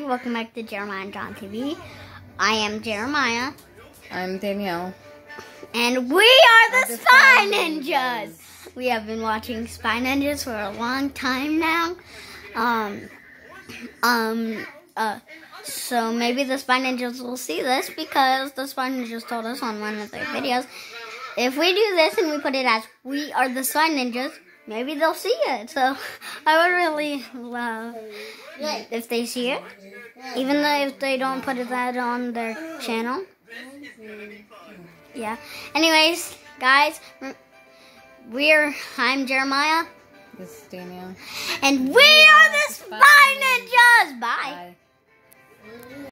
welcome back to Jeremiah and John TV. I am Jeremiah. I'm Danielle. And we are the Spy Ninjas. We have been watching Spy Ninjas for a long time now. So maybe the Spy Ninjas will see this because the Spy Ninjas told us on one of their videos, if we do this and we put it as we are the Spy Ninjas, maybe they'll see it. So I would really love if they see it, even though if they don't put that on their channel. Yeah. Anyways, guys, I'm Jeremiah. This is Danielle. And we are the Spy Ninjas. Bye. Bye.